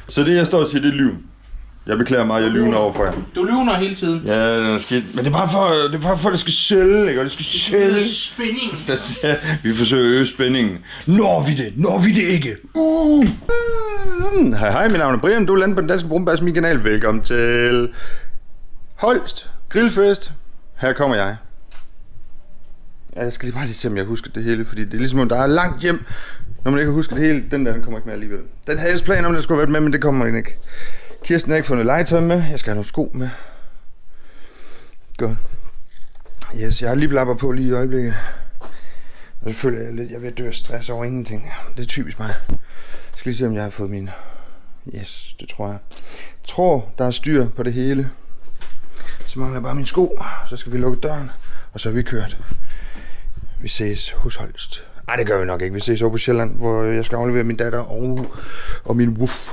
Så det jeg står og siger, det er lyv. Jeg beklager mig, jeg lyver over for jer. Du lyver hele tiden. Ja, det er skidt. Men det er bare for, at det skal sælge, ikke? Og det skal sælge. Spænding. Vi forsøger at øge spændingen. Når vi det ikke. Hej, mit navn er Brian. Du er landet på den danske Brumbass, min kanal. Velkommen til Holst Grillfest. Her kommer jeg. Ja, jeg skal lige bare se, om jeg husker det hele, fordi det er ligesom, om der er langt hjem, når man ikke husker det hele. Den kommer ikke med alligevel. Den havde jeg planer om, den skulle have været med, men det kommer den ikke. Kirsten har ikke fået noget legetøj med. Jeg skal have nogle sko med. Godt. Yes, jeg har lige blabber på lige i øjeblikket. Og så føler jeg lidt, jeg er ved at dø af stress over ingenting. Det er typisk mig. Jeg skal lige se, om jeg har fået mine. Yes, det tror jeg. Jeg tror, der er styr på det hele. Så mangler jeg bare mine sko. Så skal vi lukke døren. Og så er vi kørt. Vi ses hos Holst. Ej, det gør vi nok ikke. Vi ses over på Sjælland, hvor jeg skal aflevere min datter og min wuff.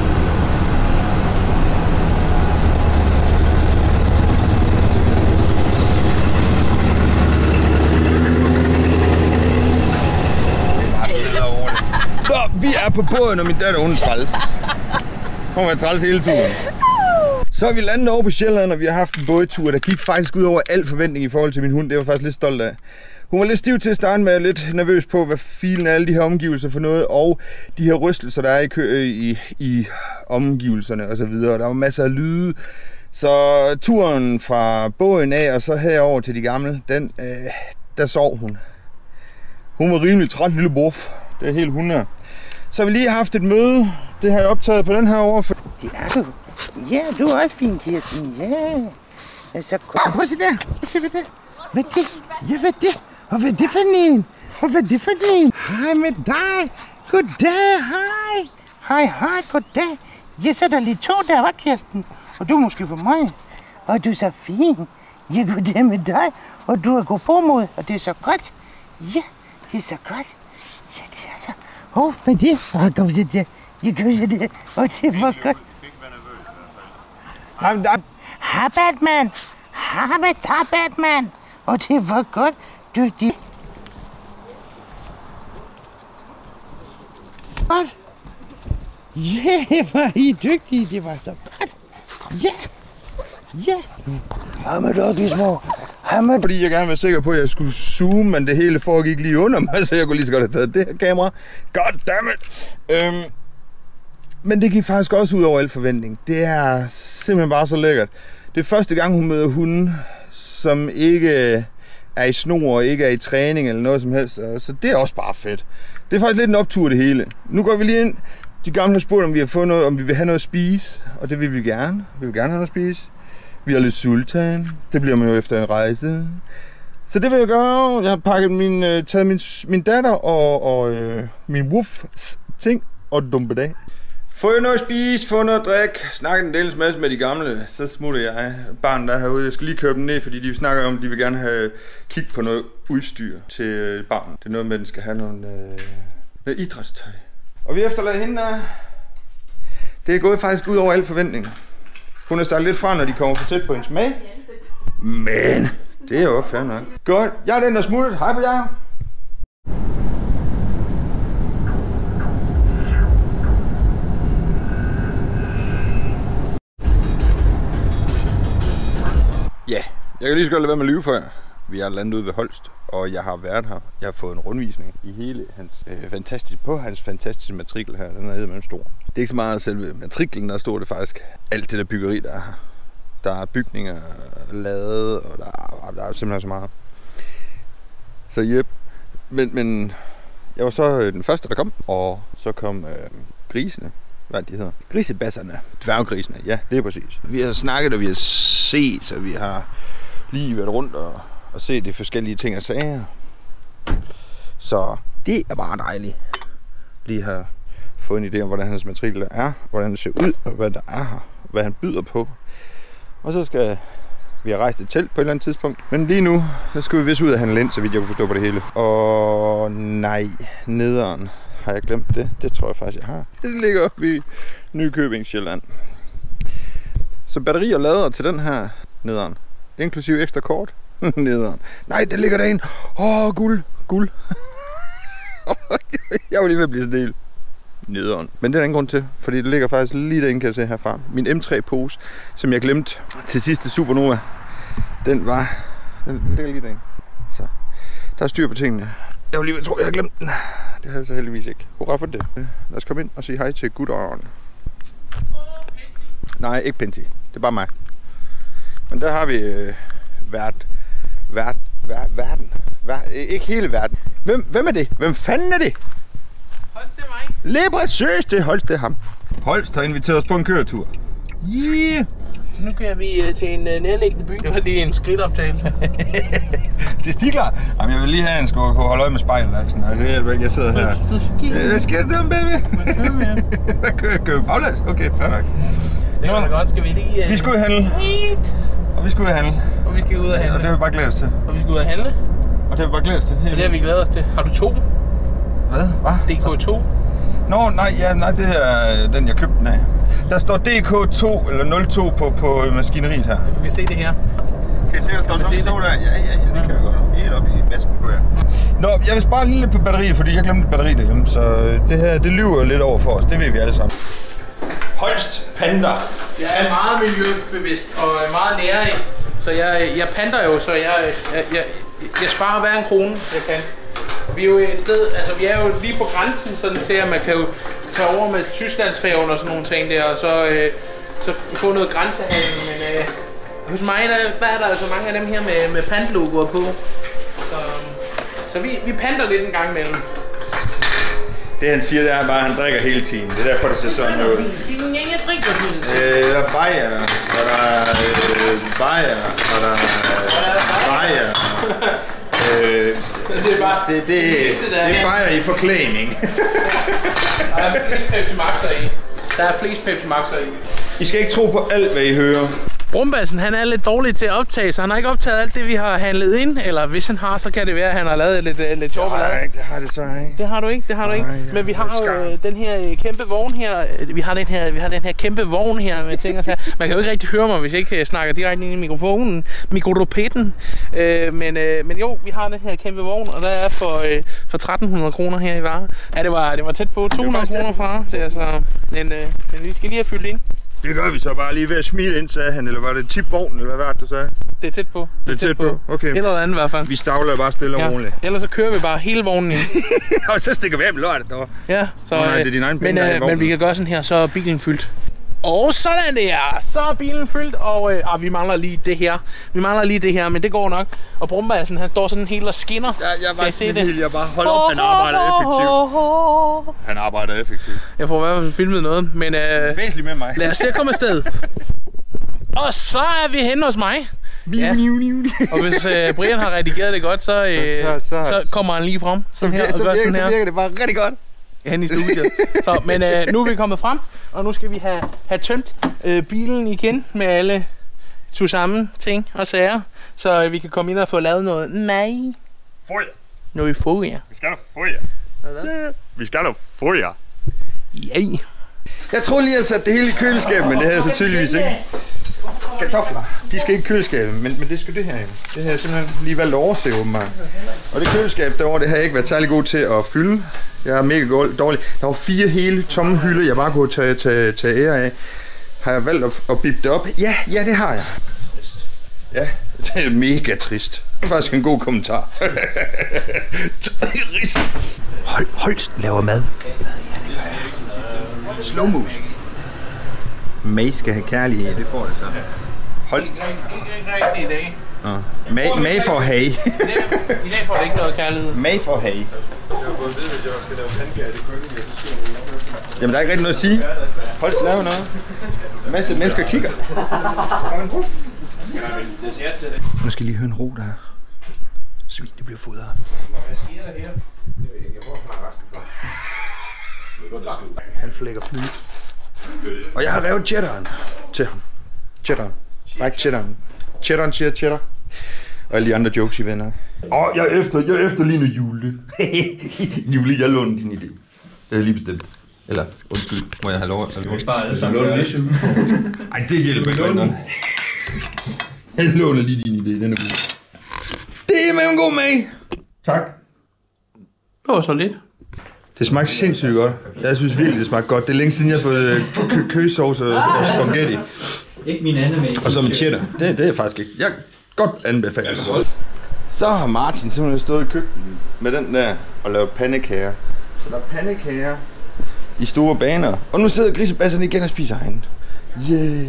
Vi er på båden, og min datter hun er træls. Hun er træls hele turen. Så er vi landet over på Sjælland, og vi har haft en bådtur, der gik faktisk ud over al forventning i forhold til min hund. Det var jeg faktisk lidt stolt af. Hun var lidt stiv til at starte med, lidt nervøs på, hvad filen er alle de her omgivelser for noget, og de her rystelser, der er i omgivelserne og så videre. Der var masser af lyde. Så turen fra båden af og så herover til de gamle, der sov hun. Hun var rimelig træt, lille buff. Det er helt 100. Så har vi lige haft et møde. Det har jeg optaget på den her over. Det er du. Ja, du er også fin, Kirsten. Ja. Så kom. Prøv at se der. Se hvad det. Hvad er det? Ja, hvad er det? Og hvad er det for en? Og hvad er det for en? Hej med dig. Goddag, hej. Hej, goddag. Ja, så er der lige to der, var Kirsten. Og du er måske for mig. Og du er så fin. Ja, goddag med dig. Og du er god på mod. Og det er så godt. Ja, det er så godt. Ja, det er så... hvad er det? Kom så der. Ja, kom så der. Det var godt. Hej, Batman. Hej med dig, Batman. Og det var godt. Dygtig. Godt. Ja, hvor I dygtige. Det var så godt. Ja. Hej med dig, Gizmo. Fordi jeg gerne var sikker på, at jeg skulle zoome, men det hele foregik lige under mig, så jeg kunne lige så godt have taget det her kamera. Goddammit! Men det gik faktisk også ud over al forventning. Det er simpelthen bare så lækkert. Det er første gang, hun møder hunde, som ikke er i snor og ikke er i træning eller noget som helst. Så det er også bare fedt. Det er faktisk lidt en optur det hele. Nu går vi lige ind. De gamle har spurgt, om vi har fået noget, om vi vil have noget at spise. Og det vil vi gerne. Vi vil gerne have noget at spise. Vi er lidt sultan. Det bliver man jo efter en rejse. Så det vil jeg gøre. Jeg har pakket taget min datter og min wuff ting og dumpet af. Få noget at spise, få noget at drikke, snakke en del masse med de gamle, så smutter jeg. Barnet der herude, jeg skal lige køre dem ned, fordi de snakker om, at de vil gerne have kig på noget udstyr til barnet. Det er noget med, at den skal have noget idrætstøj. Og vi efterlader hende der. Det er gået faktisk ud over al forventning. Hun har sagt lidt fra, når de kommer for tæt på hendes mag. Men det er jo fair nok. Godt, jeg er den der smuttet. Hej på jer. Ja, jeg kan lige så godt lade være med at lyve for jer. Vi er landet ude ved Holst, og jeg har været her. Jeg har fået en rundvisning i hele hans fantastiske matrikel her. Den er eddermame stor. Det er ikke så meget selve matriklen, der er stor. Det er faktisk alt det der byggeri, der er her. Der er bygninger lavet, og der er simpelthen så meget. Så jep. Men jeg var så den første, der kom, og så kom grisene. Hvad de hedder? Grisebasserne. Dværggrisene, ja, det er præcis. Vi har snakket, og vi har set, og vi har lige været rundt og set de forskellige ting og sager. Så det er bare dejligt. Lige har fået en idé om, hvordan hans matrikel er, hvordan det ser ud, og hvad der er her, hvad han byder på. Og så skal vi have rejst et telt på et eller andet tidspunkt. Men lige nu, så skal vi vist ud og handle ind, så vidt jeg kunne forstå på det hele. Og nej, nederen. Har jeg glemt det? Det tror jeg faktisk, jeg har. Det ligger oppe i Nykøbing, Sjælland. Så batteri og lader til den her nederen. Inklusive ekstra kort. Nederen. Nej, det ligger derinde. Guld. Jeg var lige ved at blive stil. nederen. Men det er der ingen grund til, fordi det ligger faktisk lige derinde, kan jeg se herfra. Min M3-pose, som jeg glemte til sidste Supernova, den ligger lige derinde. Så der er styr på tingene. Jeg var lige ved at tro, jeg havde glemt den. Det havde jeg så heldigvis ikke. Hurra for det. Lad os komme ind og sige hej til gutteren. Nej, ikke Pinti. Det er bare mig. Men der har vi verden. Ikke hele verden. Hvem er det? Hvem fanden er det? Holst, det er mig. Lige præcis, det er Holst, det er ham. Holst har inviteret os på en køretur. Yeah. Så nu kører vi til en nærliggende by. Det var lige en skridtoptagelse. Til Stigler? Jamen, jeg vil lige have en skulle holde øje med spejlet. Altså, jeg sidder her. Hvad sker der, baby? Hvad kører vi baglæs? Okay, fair nok. Det var da godt. Skal vi lige... Vi skal ud og handle. Og vi skal ud og handle. Og vi skal ud og handle. Og det har vi bare glædet os til. Og vi skal ud og handle. Og det har vi bare glædet os til. Og det har vi glædet os til. Har du 2? Hvad? DK2? Nå, nej, det er den, jeg købte den af. Der står DK2 eller 02 på maskineriet her. Du kan se det her. Kan I se, der står 02 der? Ja, det kan jeg godt. Helt op i masken på jer. Nå, jeg vil spare lidt på batteriet, fordi jeg glemte batteri derhjemme. Så det her, det lyver lidt over for os. Det ved vi alle sammen. Holst Panda. Jeg er meget miljøbevidst og meget nærig. Så jeg panter jo, så jeg sparer hver en krone, jeg kan. Vi er jo et sted, altså vi er jo lige på grænsen sådan til, at man kan jo tage over med Tysklandsfærgen og sådan nogle ting der, og så få noget grænsehandel, men hos mig der er der altså mange af dem her med pantlogoer på, så vi panter lidt en gang imellem. Det han siger, det er bare, at han drikker hele tiden. Det er derfor, det ser sådan ud. Ja, jeg drikker hele tiden. Der er bajer, og der er bajer, og der er bajer. Det er bare det er bajer i forklædning. Der er flest Pepsi Max'er i. Der er flest Pepsi Max'er i. I skal ikke tro på alt, hvad I hører. Brumbassen, han er lidt dårlig til at optage, så han har ikke optaget alt det, vi har handlet ind. Eller hvis han har, så kan det være, at han har lavet lidt sjov ballade. Nej, det har det så ikke. Det har du ikke, Men vi har jo den her kæmpe vogn her. Vi har den her kæmpe vogn her med ting og sager. Man kan jo ikke rigtig høre mig, hvis jeg ikke snakker direkte ind i mikrofonen. Mikropeden. Men jo, vi har den her kæmpe vogn, og der er for 1.300 kroner her i vare. Ja, det var tæt på 200 kroner fra. Det er så, men vi skal lige have fyldt ind. Det gør vi så bare lige ved at smide ind, sagde han. Eller var det tipvognen, eller hvad var det, du sagde? Det er tæt på. Det er tæt på? Okay. Eller andet i hvert fald. Vi stavler bare stille og roligt. Ellers så kører vi bare hele vognen ind. Og så stikker vi af med lortet derovre. Ja, så, nej, det er din egen penge, men vi kan gøre sådan her, så er bilen fyldt. Og sådan der, så er bilen fyldt, og vi mangler lige det her. Men det går nok. Og Brumbassen, han står sådan helt og skinner. Jeg var sådan helt, jeg bare hold op, han arbejder effektivt. Jeg får i hvert fald filmet noget, men væsentligt med mig. Lad os se at komme afsted. Og så er vi henne hos mig. Ja. Og hvis Brian har redigeret det godt, så kommer han lige frem. Så virker det bare rigtig godt. Hen i studiet. Så, men nu er vi kommet frem, og nu skal vi have tømt bilen igen med alle sammen ting og sager, så vi kan komme ind og få lavet noget Noget folie. Vi skal have folie. Vi skal have folie. Ja. Jeg tror lige, at jeg satte det hele i køleskabet, men det havde jeg så tydeligvis ikke. Kartofler. De skal ikke i køleskabet, men det skal det her. Det har jeg simpelthen lige valgt at overse, åbenbart. Og det køleskab derovre, det har jeg ikke været særlig god til at fylde. Jeg er mega dårlig. Der var 4 hele tomme hylder, jeg bare kunne tage ære af. Har jeg valgt at bippe det op? Ja, det har jeg. Ja, det er mega trist. Det er faktisk en god kommentar. Trist. Holst laver mad. Ja, det gør jeg. Slow motion. May skal have kærlighed, det får det så. Holst. Ikke rigtig i dag. May for hay. I dag får det ikke noget kærlighed. May for hay. Jamen der er ikke rigtig noget at sige. Holst laver noget. En masse mennesker kigger. Nu skal I lige høre en ro der. Svin, det bliver fodret. Han flækker flyet. Og jeg har revet cheddaren til ham. Cheddaren. Ræk cheddaren. Cheddaren siger cheddar. Og alle de andre jokes, I ved nok. Jeg efterligner Jule. Jule, jeg låner din idé. Det er lige bestemt. Eller, undskyld, må jeg have lov at låne det? Ej, det hjælper ikke noget. Jeg låner lige din idé, den er god. Det er med en god mag. Tak. Det var så lidt. Det smagte sindssygt godt. Jeg synes virkelig, det smagte godt. Det er længe siden, jeg har fået kødsovs og spaghetti. Ikke min anden med. Og så med cheddar. Det er faktisk ikke. Jeg godt anbefaler det. Så har Martin simpelthen stået i køkkenet med den der og lavet pandekager. Så der er pandekager i store baner. Og nu sidder grisebasserne igen og spiser herinde. Yeah.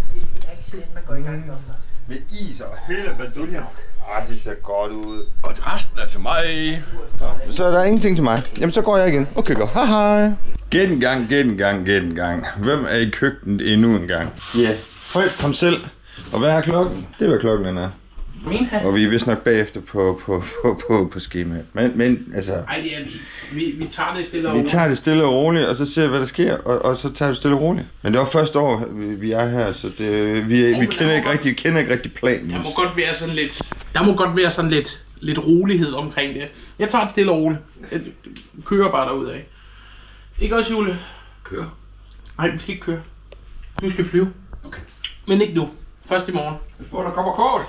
Med is og hele baduljen. Det ser godt ud. Og resten er til mig. Så er der ingenting til mig. Jamen så går jeg igen. Okay, godt. Hej hej. Gæt en gang. Hvem er i køkkenet endnu en gang? Ja, yeah. Højt, kom selv. Og hvad er klokken? Det er hvad klokken er. Og vi er vist nok bagefter på skemaet. Men altså... Nej, det er vi. Vi tager det stille og roligt. Vi tager det stille og roligt, og så ser vi, hvad der sker, og så tager vi det stille og roligt. Men det var første år, vi er her, så det, vi kender ikke rigtig planen. Der må godt være sådan lidt rolighed omkring det. Jeg tager det stille og roligt. Jeg kører bare derudad. Ikke også, Jule? Kør. Nej, vi skal ikke køre. Du skal flyve. Okay. Men ikke nu. Først i morgen. Hvor der kommer kål.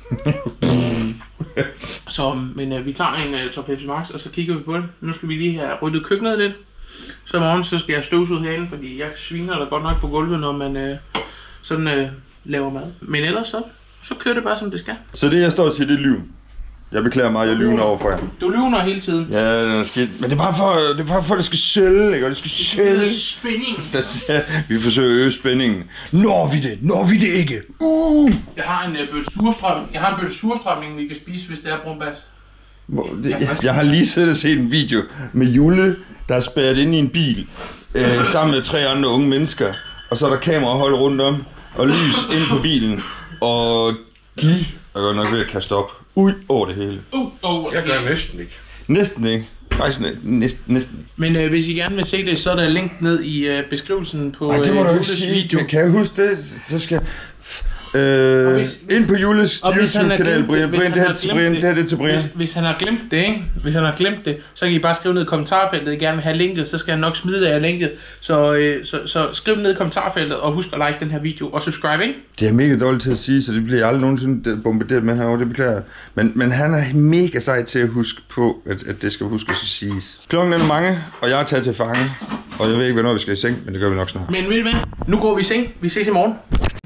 Men vi tager en Top Pepsi Max, og så kigger vi på det. Nu skal vi lige have ryddet køkkenet lidt. Så i morgen så skal jeg støvsuge herinde, fordi jeg sviner der godt nok på gulvet, når man laver mad. Men ellers så kører det bare som det skal. Så det jeg står og siger, det er lyv. Jeg beklager mig, jeg lyver over for jer. Du lyver hele tiden. Ja, det er skidt. Men det er bare for, at det skal sælge, ikke? Og det skal sælge. Spænding. Vi forsøger at øge spændingen. Når vi det ikke. Jeg har en bøtte surstrømning, vi kan spise, hvis det er brumbas. Jeg har lige siddet og set en video med Jule, der er spærret inde i en bil, sammen med 3 andre unge mennesker. Og så er der kamerahold rundt om, og lys ind på bilen. Og de er godt nok ved at kaste op. Ud over det hele. Jeg gør næsten ikke. Næsten ikke. Faktisk næsten. Men hvis I gerne vil se det, så er der link ned i beskrivelsen på det må du ikke sige. Video. Kan jeg huske det? Så skal ind på Jules YouTube-kanal, Brian. Det her er til Brian. Hvis han har glemt det, ikke? Hvis han har glemt det, så kan I bare skrive ned i kommentarfeltet, I gerne vil have linket, så skal han nok smide det af linket. Så skriv ned i kommentarfeltet, og husk at like den her video, og subscribe, ikke? Det er mega dårligt til at sige, så det bliver jeg aldrig nogensinde bombarderet med herovre, det beklager jeg. Men han er mega sej til at huske på, at det skal huskes at siges. Klokken er mange, og jeg er taget til fange. Og jeg ved ikke, hvornår vi skal i seng, men det gør vi nok snart. Men ved I hvad? Nu går vi i seng. Vi ses i morgen.